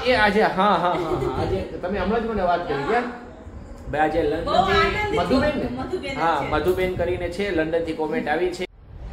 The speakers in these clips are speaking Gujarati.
એ આજે આજે તમે હમણાં જ મને વાત કરી ગયા ભાઈ. આજે લંડનથી મધુબેન ને, હા મધુબેન કરીને છે, લંડન થી કોમેન્ટ આવી છે.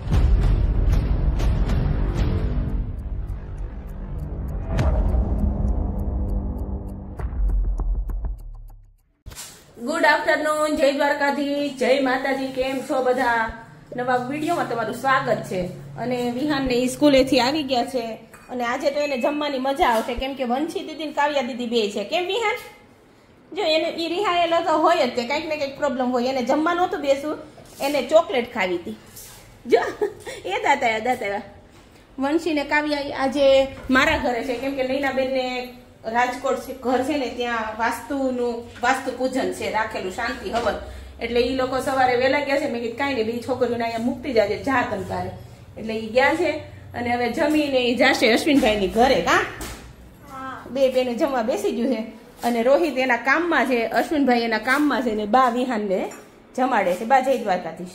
ગુડ આફ્ટરનૂન, જય દ્વારકાથી, જય માતાજી. કેમ છો બધા? નવા વિડીયોમાં તમારું સ્વાગત છે. અને વિહાનને સ્કૂલેથી આવી ગયા છે અને આજે તો એને જમવાની મજા આવશે કેમ કે વંશી દીદી ને કાવ્યા દીદી બે છે. કેમ વિહાન? જો એને ઈ રિહાયેલો તો હોય જ તે, કંઈક ને કંઈક પ્રોબ્લેમ હોય. એને જમવા નહોતું બેસવું, એને ચોકલેટ ખાવી હતી. જો એ દાતા વંશી ને કાવ્યા આજે મારા ઘરે છે કેમ કે નૈનાબેન ને રાજકોટ ઘર છે ને ત્યાં વાસ્તુ પૂજન છે રાખેલું, શાંતિ હવન. એટલે ઈ લોકો સવારે વહેલા ગયા છે. મેં કીધું કાંઈ નહીં, બીજી છોકરીઓને અહીંયા મૂકતી જાજે, જા તનકારે. એટલે ઈ ગયા છે અને હવે જમીને ઈ જાશે અશ્વિનભાઈ ની ઘરે. કા બે બેને જમવા બેસી ગયું છે અને રોહિત એના કામમાં છે, અશ્વિનભાઈ એના કામમાં છે ને બા વિહાન ને જમાડે છે. બા જય દ્વારકાધીશ.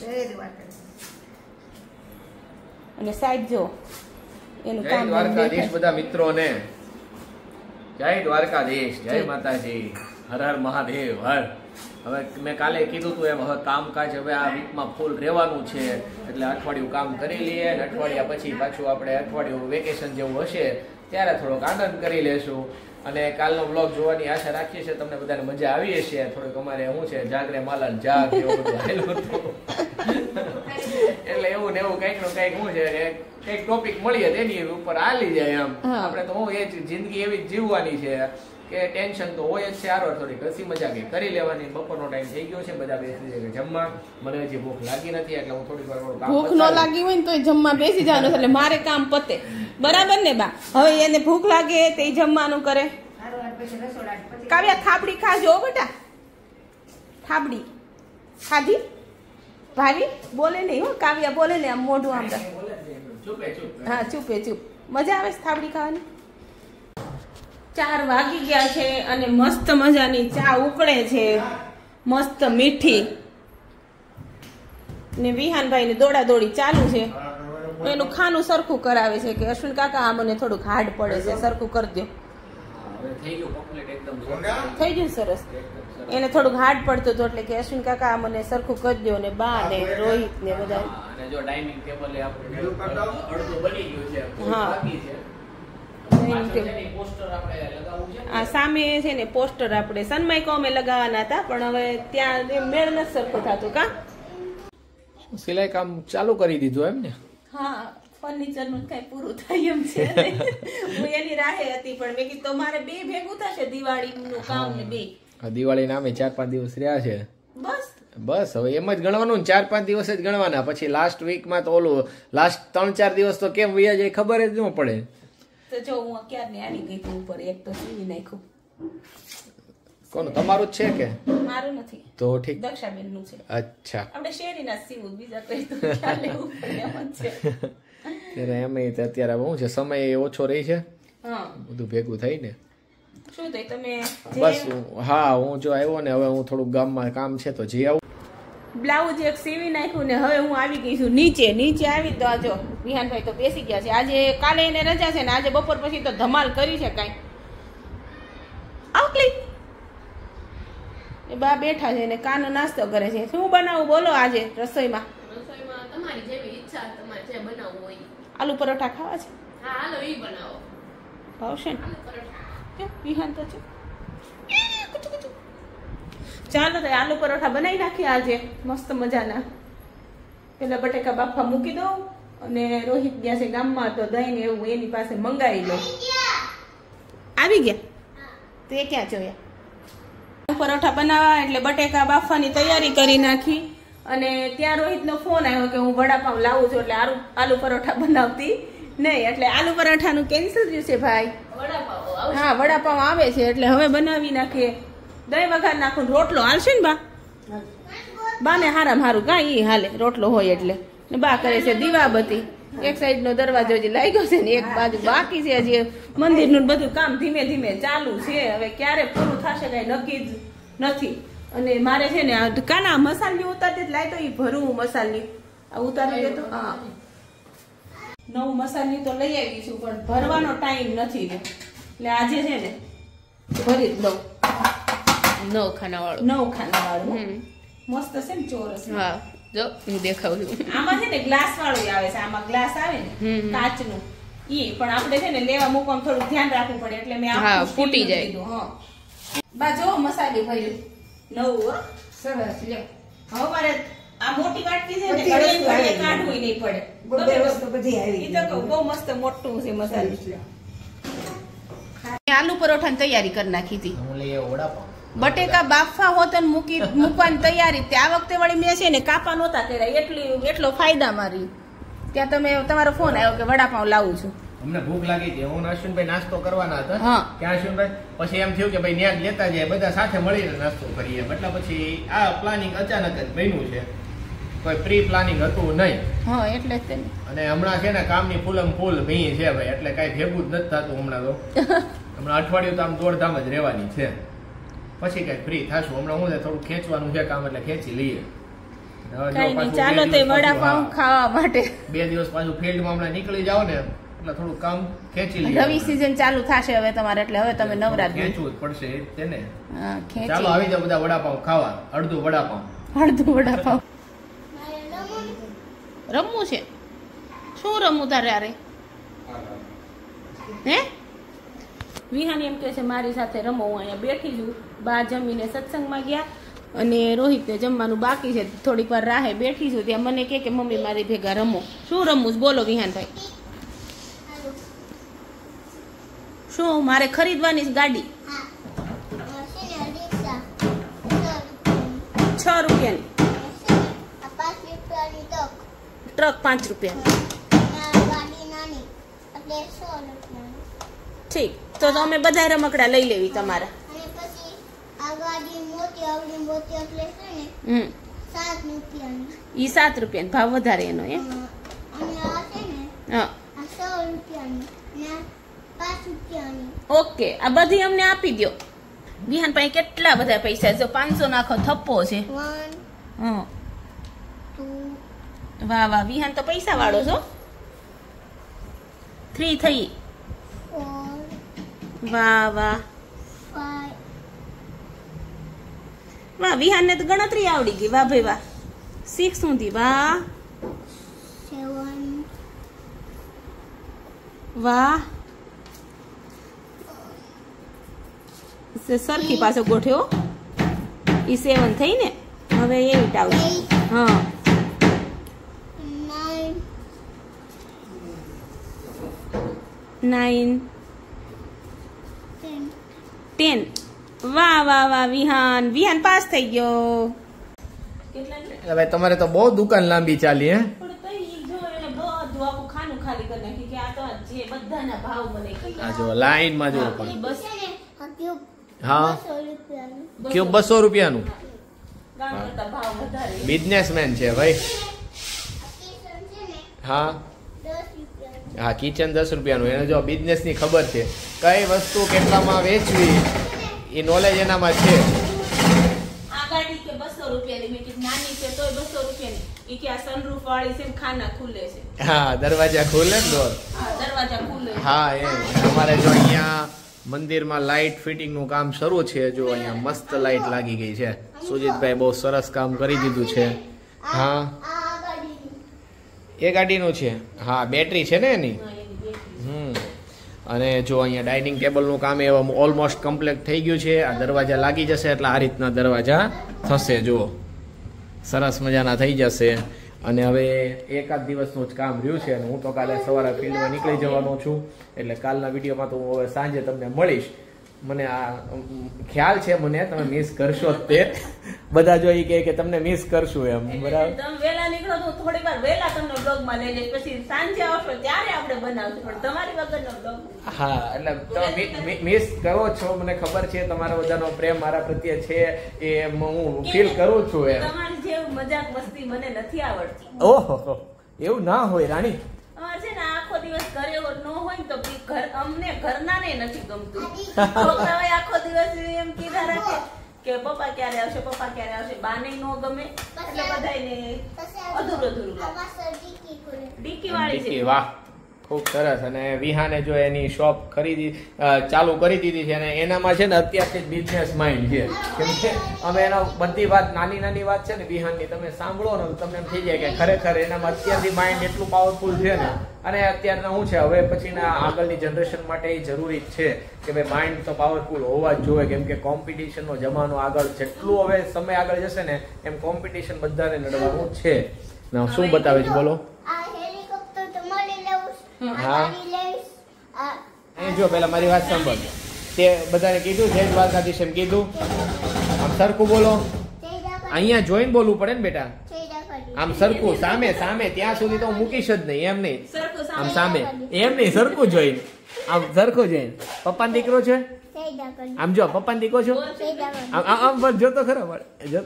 અને સાહેબ જો એનું કામ દ્વારકાધીશ બધા મિત્રોને જય દ્વારકાધીશ, જય માતાજી, હર હર મહાદેવ હર. હવે મેં કાલે કીધું તું એમ, હવે કામકાજ હવે આ વીકમાં ફૂલ રહેવાનું છે એટલે અઠવાડિયું કામ કરી લઈએ અને અઠવાડિયા પછી પાછું આપણે અઠવાડિયું વેકેશન જેવું હશે ત્યારે થોડોક આનંદ કરી લેશું. અને કાલનો વ્લોગ જોવાની આશા રાખીએ છીએ, તમને બધાને મજા આવી હશે. થોડીક અમારે શું છે જાગરે માલન જાગ એવું બધું આવેલું હતું એટલે એવું ને એવું કંઈક નું કંઈક શું છે કઈક ટોપિક મળીએ તેની ઉપર હાલી જાય એમ. આપણે તો હું એ જિંદગી એવી જીવવાની છે કે ટેન્શન તો હોય જ છે. આરો થોડી હસી મજા કઈ કરી લેવાની. બપોરનો ટાઈમ થઈ ગયો છે, બધા બેસી જાય જમવા. મને હજી ભૂખ લાગી નથી એટલે હું થોડીક વાર ભૂખ ન લાગી હોય ને તો જમવા બેસી જવાનું એટલે મારે કામ પતે. બરાબર ને બા? હવે એને ભૂખ લાગે તે જમવાનું કરે. કાવ્યા થાબડી ખાજો બેટા. થાબડી ખાધી? ભાવી બોલે નહીં હો, કાવ્યા બોલે ને આમ મોઢું આમ. હા ચૂપે ચૂપ. મજા આવે છે થાબડી ખાવાની. 4 વાગી ગયા છે અને મસ્ત મજાની ચા ઉકળે છે, મસ્ત મીઠી. ને વિહાનભાઈ ને દોડા દોડી ચાલુ છે. એનું ખાનું સરખું કરાવે છે કે અશ્વિન કાકા આ મને થોડુંક હાર્ડ પડે છે, સરખું કરી દો. થઈ ગયું સરસ. એને થોડુંક હાર્ડ પડતું હતું એટલે કે અશ્વિન કાકા આ મને સરખું કરી દો. ને બા ને રોહિત ને બધા. હા આ સામે છે ને પોસ્ટર આપણે સનમાઈકો અમે લગાવવાના હતા પણ હવે ત્યાં મેળ નથી સરખો થતો. કા સિલાઈ કામ ચાલુ કરી દીધું એમ ને? હા, ફર્નિચર નું કઈ પૂરું થાય એમ છે. હું એની રાહે હતી પણ મેં કીધું મારે બે ભેગું થશે દિવાળી નું કામ ને બે. દિવાળી નામે 4-5 દિવસ રહ્યા છે બસ હવે એમ જ ગણવાનું ને 4-5 દિવસ જ ગણવાના. પછી લાસ્ટ વીકમાં તો ઓલું લાસ્ટ 3-4 દિવસ તો કેમ વયા જાય ખબર જ ન પડે. તો જો હું ક્યારની આવી ગઈ હતી ઉપર, એક તો સીવી નાખ્યું. કોનું? તમારું જ છે કે? મારું નથી. તો ઠીક, દક્ષાબેન નું છે. અચ્છા, આપણે શેરીના સીવું, બીજા કઈ તો ખ્યાલ લેવું પડે એમ જ છે. ત્યારે એમ અત્યારે શું છે સમય ઓછો રહી છે, બધું ભેગું થઈ ને. શું થઈ તમે? બસ હા, હું જો આવ્યો ને હવે હું થોડુંક ગામમાં કામ છે તો જઈ આવું. બ્લાઉઝ એક સીવી નાખ્યું ને હવે હું આવી ગઈ છું નીચે. આવી તો આજો વિહાનભાઈ તો બેસી ગયા છે. આજે કાલે એને રજા છે ને આજે બપોર પછી તો ધમાલ કરી છે કાંઈ. આવકલી એ બા બેઠા છે ને કાનો નાસ્તો કરે છે. શું બનાવું બોલો આજે રસોઈમાં? તમારી જેવી ઈચ્છા, તમારે જે બનાવવું હોય. આલુ પરોઠા ખાવા છે? હા હાલો ઈ બનાવો. ભાવશે ને? વિહાન તો છે. ચાલો તો આલુ પરોઠા બનાવી નાખીએ આજે મસ્ત મજાના. પેલા બટેકા બાફા મૂકી દો અને રોહિત ગયા છે ગામમાં તો દહીં ને એવું એની પાસે મંગાવી લો. આવી ગયા તો એ ક્યાં જોયા? પરોઠા બનાવવા એટલે બટેકા બાફવાની તૈયારી કરી નાખી અને ત્યાં રોહિતનો ફોન આવ્યો કે હું વડાપાઉં લાવું છું એટલે આલુ પરોઠા બનાવતી નહીં. એટલે આલુ પરોઠાનું કેન્સલ થયું છે ભાઈ. હા વડાપાઉં આવે છે એટલે હવે બનાવી નાખીએ. દહીં વઘાર નાખું, રોટલો હાલશે ને બા? બા ને હારામ હારું કાંઈ હાલે, રોટલો હોય એટલે. ને બા કરે છે દીવાબત્તી. એક સાઈડ નો દરવાજો હજી લાગ્યો છે ને એક બાજુ બાકી છે. હજી મંદિરનું બધું કામ ધીમે ધીમે ચાલુ છે. હવે ક્યારે પૂરું થશે કઈ નક્કી જ નથી. અને મારે છે ને કાના મસાલની ઉતારતી લાય તો એ ભરવું મસાલની ઉતારી દે તો. હા નવું મસાલની તો લઈ આવી છું પણ ભરવાનો ટાઈમ નથી. એટલે આજે છે ને ભરી જ દઉં. 9 ખાનાવાળું. 9 ખાનાવાળું. મસ્ત છે ને ચોરસ. હા જો હું દેખાવું છું. આમાં છે ને ગ્લાસ વાળું આવે છે. આમાં ગ્લાસ આવે ને કાચનું ઈ પણ આપણે છે ને લેવા મૂકવામાં થોડું ધ્યાન રાખવું પડે એટલે મેં હા આખું ફૂટી સ્ટીલનું જાય. લીધું. હા બા જો મસાલે ભર્યું નવું. સરસ લ્યો. હવે મારે આ મોટી વાટકી છે ને ઘડીએ કાઢવું નહીં પડે. બધી વસ્તુ બધી આવી. ઈ તો કહું બહુ મસ્ત મોટું છે મસાલો. આલુ પરોઠાની તૈયારી કરી નાખી હતી. હું લઈએ વડાપાવ. બટેકા બાફા હોત ને મૂકવાની તૈયારી. આ વખતે વળી મેં છે ને કાપા નહોતા કર્યા એટલો ફાયદા મારી. ત્યાં તમે તમારો ફોન આવ્યો કે વડાપાવ લાવું છું. અમને ભૂખ લાગી હતી. હું અશ્વિનભાઈ નાસ્તો કરવાના હતા. ત્યાં અશ્વિનભાઈ પછી એમ થયું કે ભાઈ ન્યા લેતા જાય બધા સાથે મળીને નાસ્તો કરીએ. એટલે પછી આ પ્લાનિંગ અચાનક જ બન્યું છે. કોઈ પ્રી પ્લાનિંગ હતું નહીં. હા એટલે જ. અને હમણાં છે ને કામની ફૂલમ ફૂલ ભી છે ભાઈ. એટલે કઈ ભેગું જ નથી થતું હમણાં તો. હમણાં અઠવાડિયું તો આમ દોડધામ જ રહેવાની છે. પછી કઈ ફ્રી થાશું. હમણાં હું થોડું ખેંચવાનું છે કામ એટલે ખેંચી લઈએ. ચાલો તે વડાપાવ ખાવા માટે 2 દિવસ પાછું ફિલ્ડમાં હમણાં નીકળી જાવ ને એટલે થોડું કામ ખેંચી લઈએ. રવિ સીઝન ચાલુ થશે હવે તમારે એટલે હવે તમે નવરાત ખેંચવું જ પડશે તેને. ચાલો આવી જાવ બધા વડાપાવ ખાવા. અડધું વડાપાવ. રમવું છે. શું રમવું તારે? અરે હે વિહાની એમ કે છે મારી સાથે રમો. હું અહીંયા બેઠી છું. બા જમીને સત્સંગમાં ગયા અને રોહિતને જમવાનું બાકી છે. થોડીક વાર રાહે બેઠી છું. ત્યાં મને કે મમ્મી મારી ભેગા રમો. શું રમવું છે બોલો વિહાનભાઈ? શું મારે ખરીદવાની ગાડી? 6 રૂપિયાની. ટ્રક 5 રૂપિયાની. ઠીક તો અમે બધા રમકડા લઈ લેવી તમારા. ઈ 7 રૂપિયા ભાવ વધારે એનો. એમ ઓકે આ બધી અમને આપી દો. વિહાન પાસે કેટલા બધા પૈસા જો 500 નાખો થપ્પો છે. વાહ વાહ વિહાન તો પૈસા વાળો છો. 3 થઈ. વાહ વાહ વાહ વિહાન ને તો ગણતરી આવડી ગઈ. વાહ ભાઈ વાહ. 6 સુધી. વાહ વાહ. સરખી પાછો ગોઠ્યો. ઈ 7 થઈ ને. હવે 8 આવશે. હા 9 10. વાહ વાહ વાહ વિહાન પાસ થઈ ગયો. હવે તમારે તો બહુ દુકાન લાંબી ચાલી. હે આ જો લાઈન માં જો પણ. હા ક્યુબ 200 રૂપિયાનું. બિઝનેસમેન છે ભાઈ. હા કિચન 10 રૂપિયાનું. એને જો બિઝનેસ ની ખબર છે. કઈ વસ્તુ કેટલામાં વેચવી એ નોલેજ એનામાં છે. આ ગાડી કે 200 રૂપિયાની. મેં કીધું નાની છે તોય 200 રૂપિયાની. ઈ કે આ સનરૂફ વાળી છે ખાના ખુલે છે. હા દરવાજા ખુલે ને ડોર. હા દરવાજા ખુલે. હા એમ અમારે જો અહીંયા મંદિરમાં લાઇટ ફિટિંગ નું કામ શરૂ છે. જો અહીંયા મસ્ત લાઇટ લાગી ગઈ છે. સુજીતભાઈ બહુ સરસ કામ કરી દીધું છે. હા એ ગાડીનું છે. હા બેટરી છે ને એની. અને જો અહીંયા ડાઇનિંગ ટેબલનું કામ એ ઓલમોસ્ટ કમ્પ્લીટ થઈ ગયું છે. આ દરવાજા લાગી જશે એટલે આ રીતના દરવાજા થશે. જુઓ સરસ મજાના થઈ જશે. અને હવે એકાદ દિવસનું જ કામ રહ્યું છે. અને હું તો કાલે સવારે ફિલ્ડમાં નીકળી જવાનો છું. એટલે કાલના વિડીયોમાં તો હું હવે સાંજે તમને મળીશ. મને આ ખ્યાલ છે મને તમે મિસ કરશો જ તે. બધા જો કે તમને મિસ કરશું એમ. બરાબર તમે વેલા નીકળો તો થોડી વાર વેલા તમને બ્લોગમાં લઈ લઈશ. પછી સાંજે આવશો ત્યારે આપણે બનાવશું. પણ તમારી વગરનો બ્લોગ. હા એટલે તમે મિસ કરો છો મને ખબર છે. તમારા બધાનો પ્રેમ મારા પ્રત્યે છે એ હું ફીલ કરું છું. એમ તમારી જેવું મજાક મસ્તી મને નથી આવડતી. ઓહો એવું ના હોય રાણી. અમારે છે ને આખો દિવસ ઘરે ન હોય તો અમને ઘરના ને નથી ગમતું. છોકરાઓએ આખો દિવસ એમ કીધા રાખે કે પપ્પા ક્યારે આવશે. બાને નો ગમે એટલે બધાને અધૂરું લાગે. ડીકી વાળી છે. વાહ ખૂબ સરસ. અને વિહાને જો એની શોપ ચાલુ કરી દીધી છે અને એનામાં છે ને અત્યારથી જ બિઝનેસ માઇન્ડ છે. કેમ કે અમે એનો બધી વાત નાની વાત છે ને વિહાનની તમે સાંભળો ને તમને એમ થઈ જાય કે ખરેખર એનામાં અત્યારથી માઇન્ડ એટલું પાવરફુલ છે ને. અને અત્યારના શું છે હવે પછીના આગળની જનરેશન માટે એ જરૂરી જ છે કે ભાઈ માઇન્ડ તો પાવરફુલ હોવા જ જોઈએ. કેમ કે કોમ્પિટિશનનો જમાનો આગળ જેટલું હવે સમય આગળ જશે ને એમ કોમ્પિટિશન બધાને લડવાનું છે. શું બતાવે છે બોલો? હા અહીં જો પેલા મારી વાત સાંભળ. તે બધાને કીધું જય દ્વારકાધીશ એમ કીધું. આમ સરખું બોલો. અહીંયા જોઈને બોલવું પડે ને બેટા. આમ સરખું સામે ત્યાં સુધી તો હું મૂકીશ જ નહીં. એમ નહીં આમ સામે એમ નહીં સરખું જોઈને આમ સરખું જોઈને. પપ્પાનો દીકરો છે આમ જો પપ્પાનો દીકરો છો આમ બસ જોતો ખરો જય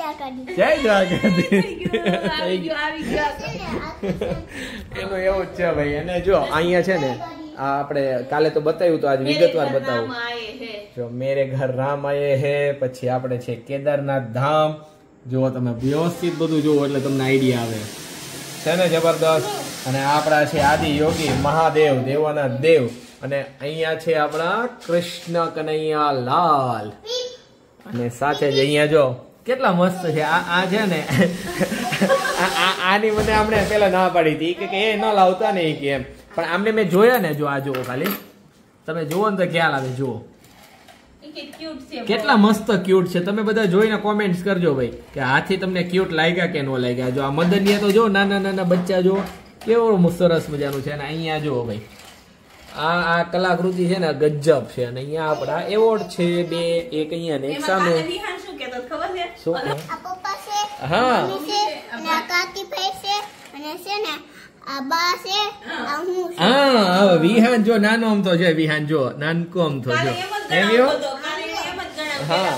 એનું એવું જ છે ભાઈ. અને જો અહીંયા છે ને આપણે કાલે તો બતાવ્યું તો આજ વિગતવાર બતાવું. જો મેરે ઘર રામ આયે હે, પછી આપણે છે કેદારનાથ ધામ. જો તમે વ્યવસ્થિત બધું જુઓ એટલે તમને આઈડિયા આવે છે ને જબરદસ્ત. અને આપણા છે આદિ યોગી મહાદેવ દેવાના દેવ. અને અહીંયા છે આપણા કૃષ્ણ કનૈયા લાલ. અને સાથે જ અહીંયા જો કેટલા મસ્ત છે આ છે ને આની મને આપણે પેલા ના પાડી હતી કે એ ન લાવતા ને કે એમ. પણ આમને મેં જોયા ને જો આ જુઓ ખાલી તમે જુઓ ને તો ખ્યાલ આવે. જુઓ કેટલા મસ્ત ક્યુટ છે. તમે બધા જોઈને કોમેન્ટ્સ કરજો ભાઈ કે હાથી તમને ક્યુટ લાગ્યા કે ન લાગ્યા. જો આ મદનિયા તો જો નાના બચ્ચા જો કેવો સરસ મજાનું છે. અને અહીંયા જુઓ ભાઈ આ કલાકૃતિ છે ને ગજબ છે. અને અહીંયા આપણા એવોર્ડ છે 2, એક અહીંયા ને એક સામે. હા હા વિહાન જો નાનો આમ તો છે. વિહાન જો નાનકો આમ તો જો એમ હા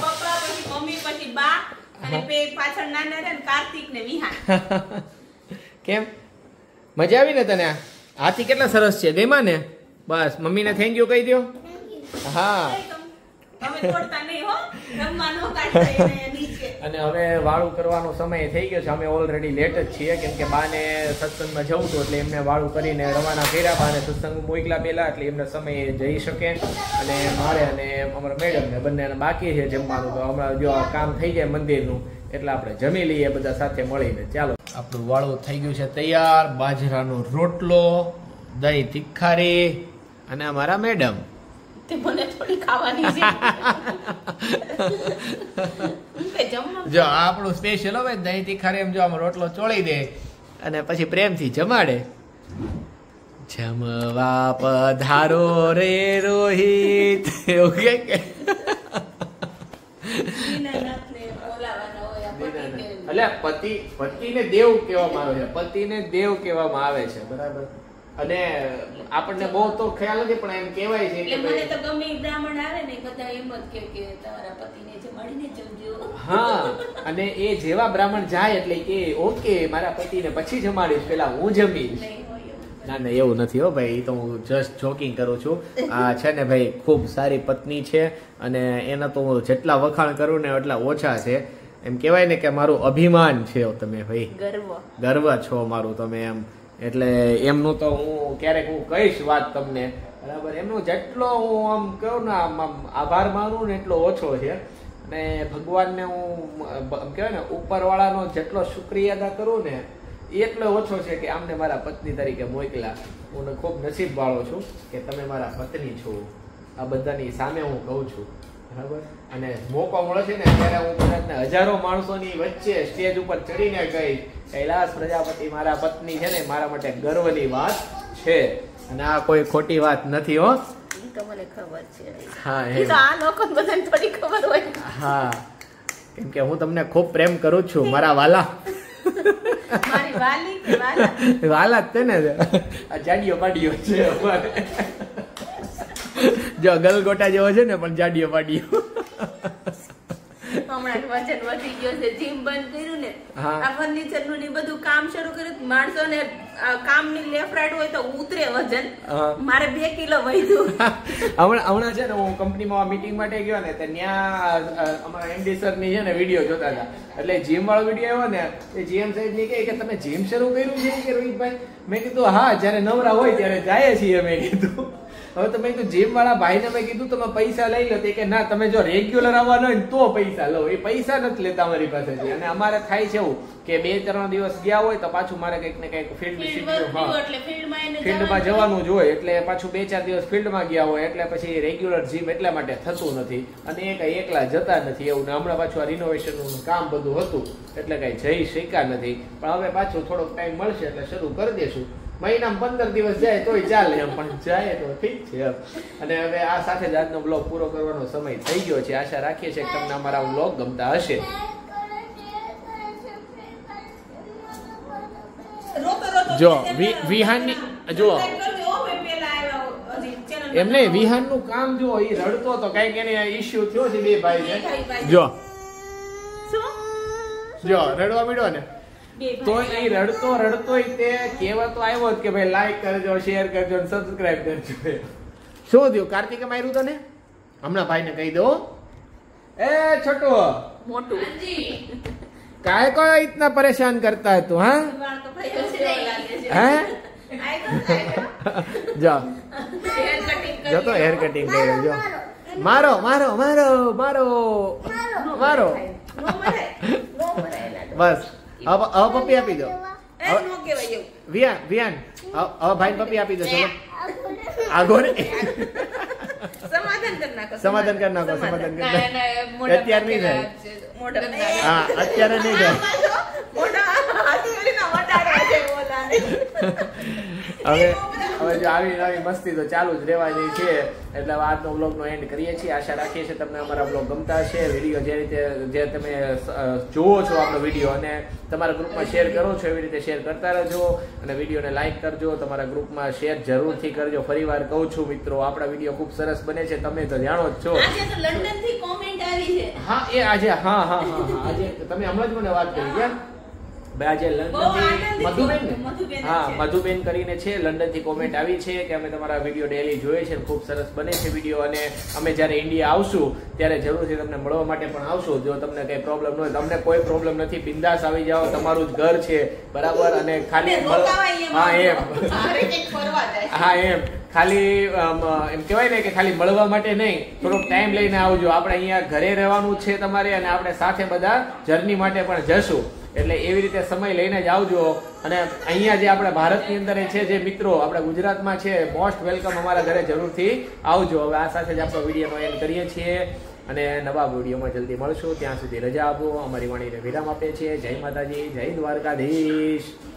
કેમ મજા આવી ને તને? હાથી કેટલા સરસ છે ગેમાં ને? બસ મમ્મીને થેન્ક યુ કહી દો. હા અને હવે વાળું કરવાનો સમય થઈ ગયો છે. અમે ઓલરેડી લેટ જ છીએ કેમ કે બાને સત્સંગમાં જવું હતું એટલે એમને વાળું કરીને રવાના કર્યા. બાને સત્સંગ મોકલા પેલા એટલે એમને સમય જઈ શકે. અને મારે અને અમારા મેડમને બંને બાકી છે જમવાનું. તો હમણાં જો કામ થઈ જાય મંદિરનું એટલે આપણે જમી લઈએ બધા સાથે મળીને. ચાલો આપણું વાળું થઈ ગયું છે તૈયાર. બાજરાનો રોટલો, દહીં તીખારી અને અમારા મેડમ. મને થોડી ખાવાની છે. જો આપણું સ્પેશિયલ હવે દહીં તીખારી એમ જો આમ રોટલો ચોળી દે અને પછી પ્રેમથી જમાડે. જમવા પધારો રે રોહિત એવું કે એટલે પતિને દેવ કહેવામાં આવે છે. પતિને દેવ કહેવામાં આવે છે બરાબર. અને આપણને બહુ તો ખ્યાલ નથી પણ એમ કહેવાય છે કે મને તો ગમે બ્રાહ્મણ આવે ને બધા એમ જ કે તમારા પતિને જમાડીને જમજો. હા અને એ જેવા બ્રાહ્મણ જાય એટલે કે ઓકે મારા પતિને પછી જમાડીશ પેલા હું જમીશ. ના એવું નથી હો ભાઈ. એ તો હું જસ્ટ જોકિંગ કરું છું. આ છે ને ભાઈ ખૂબ સારી પત્ની છે અને એના તો હું જેટલા વખાણ કરું ને એટલા ઓછા છે. એમ કહેવાય ને કે મારું અભિમાન છે તમે ભાઈ. ગર્વ છો મારું તમે એમ. એટલે એમનું તો હું ક્યારેક હું કહીશ વાત તમને બરાબર. એમનું જેટલો હું આમ કહું ને આમ આભાર માનું ને એટલો ઓછો છે. અને ભગવાનને હું કહેવાય ને ઉપરવાળાનો જેટલો શુક્રિયા અદા કરું ને એટલો ઓછો છે કે આમને મારા પત્ની તરીકે મોકલા. હું ખૂબ નસીબ વાળો છું કે તમે મારા પત્ની છો. આ બધાની સામે હું કહું છું બરાબર. અને મોકો મળે છે ને ત્યારે હું કદાચને હજારો માણસોની વચ્ચે સ્ટેજ ઉપર ચડીને ગઈ કૈલાસ પ્રજાપતિ મારા પત્ની છે ને મારા માટે ગર્વની વાત છે. અને આ કોઈ ખોટી વાત નથી હો. મને ખબર છે. હા એ તો આ લોકો બધાને થોડી ખબર હોય. હા કેમ કે હું તમને ખૂબ પ્રેમ કરું છું મારા વાલા. મારી વાલી કે વાલા? વાલા જ છે ને. આ જાડિયો પાડિયો છે અમારે. જો ગલગોટા જેવો છે ને પણ જાડિયો પાડિયો. હમણાં હમણાં વજન વધી ગયો છે, જીમ બંધ કર્યું ને, હા. આ ફર્નિચર નું ને બધું કામ શરૂ કર્યું, માણસો ને કામ ની લેફ્ટ રાઈટ હોય તો ઉતરે વજન, મારે 2 કિલો વધ્યું. હમણાં છે ને હું કંપનીમાં મીટિંગ માટે ગયો ને તો ત્યાં અમારા એમડી સર ની છે ને વિડીયો જોતા હતા, એટલે જીમ વાળો વિડીયો આવ્યો ને એ જીએમ સાહેબ ની કે તમે જીમ શરૂ કર્યું છે કે રોહિતભાઈ? મેં કીધું હા, જયારે નવરા હોય ત્યારે જાય છીએ. મેં કીધું હવે તમે જીમ વાળા ભાઈને મેં કીધું તમે પૈસા લઈ લો, કે ના તમે જો રેગ્યુલર આવવાનો હોય ને તો પૈસા લો, એ પૈસા નથી લેતા અમારી પાસેથી. અને અમારે થાય છે એવું કે 2-3 દિવસ ગયા હોય તો પાછું મારે કંઈક ને કંઈક ફિલ્ડમાં જવાનું જ હોય, એટલે પાછું 2-4 દિવસ ફિલ્ડમાં ગયા હોય એટલે પછી રેગ્યુલર જીમ એટલા માટે થતું નથી, અને એ કઈ એકલા જતા નથી એવું. ને હમણાં પાછું આ રિનોવેશન નું કામ બધું હતું એટલે કઈ જઈ શક્યા નથી, પણ હવે પાછું થોડોક ટાઈમ મળશે એટલે શરૂ કરી દેશું. મહિનામાં 15 દિવસ જાય તોય ચાલે એમ, પણ જાય તો ઠીક છે એમ. અને હવે આ સાથે જ આજનો બ્લોગ પૂરો કરવાનો સમય થઈ ગયો છે. આશા રાખીએ છીએ કે તમને અમારા બ્લોગ ગમતા હશે. જો વિહાનની જો એમ નહીં, વિહાન નું કામ જો એ રડતો તો કઈક એને ઇશ્યુ થયો છે 2 ભાઈ ને. જો રડવા માંડ્યો ને તો એ રડતો તે કહેવાતો આવ્યો કે ભાઈ લાઈક કરજો, શેર કરજો, સબસ્ક્રાઇબ કરજો. શું થયું? કાર્તિકે માર્યું તને? હમણાં ભાઈ ને કહી દો. એ છોટુ મોટું કાहे को इतना परेशान करता है तू? हाँ जो तो हेयर कटिंग करे जो मारो मारो मारो मारो मारो बस अब पप्पी આપી દો. વિયાન વિયાન હવે ભાઈ પપ્પી આપી દો. ચલો આગળ સમાધાન કરી નાખો. અત્યારે નહીં થાય. હા અત્યારે નહીં થાય. હવે જો આવી નવી મસ્તી તો ચાલુ જ રહેવાની છે. એટલે આજનો બ્લોગ નો એન્ડ કરીએ છીએ. આશા રાખીએ છીએ તમને અમારા બ્લોગ ગમતા હશે. વિડીયો જે રીતે જે તમે જોવો છો આપણો વિડીયો અને તમારા ગ્રુપમાં શેર કરો છો એવી રીતે શેર કરતા રહેજો, અને વિડીયોને લાઈક કરજો, તમારા ગ્રુપમાં શેર જરૂરથી કરજો. ફરીવાર કહું છું મિત્રો, આપણા વિડીયો ખૂબ સરસ બને છે, તમે તો જાણો જ છો. લંડન થી કોમેન્ટ આવી છે. હા એ આજે આજે તમે હમણાં જ મને વાત કરી ગયા. આજે લંડન મધુબેન ને મધુબેન કરીને છે, લંડન થી કોમેન્ટ આવી છે કે અમે તમારા વિડીયો ડેલી જોઈએ છે, ખૂબ સરસ બને છે વિડીયો, અને અમે જયારે ઇન્ડિયા આવશું ત્યારે જરૂરથી તમને મળવા માટે પણ આવશું. જો તમને કઈ પ્રોબ્લેમ ન હોય, તમને કોઈ પ્રોબ્લેમ નથી, બિંદાસ આવી જાઓ, તમારું જ ઘર છે બરાબર. અને ખાલી ખાલી એમ કહેવાય ને કે ખાલી મળવા માટે નહીં, થોડોક ટાઈમ લઈને આવજો. આપણે અહીંયા ઘરે રહેવાનું છે તમારે, અને આપણે સાથે બધા જર્ની માટે પણ જશું, એટલે એવી રીતે સમય લઈને જ આવજો. અને અહીંયા જે આપણે ભારતની અંદર છે જે મિત્રો આપણા ગુજરાતમાં છે, મોસ્ટ વેલકમ, અમારા ઘરે જરૂરથી આવજો. હવે આ સાથે જ આપણો વિડીયોનો એન્ડ કરીએ છીએ, અને નવા વિડીયોમાં જલ્દી મળશું. ત્યાં સુધી રજા આપો. અમારી વાણીને વિરામ આપીએ છીએ. જય માતાજી, જય દ્વારકાધીશ.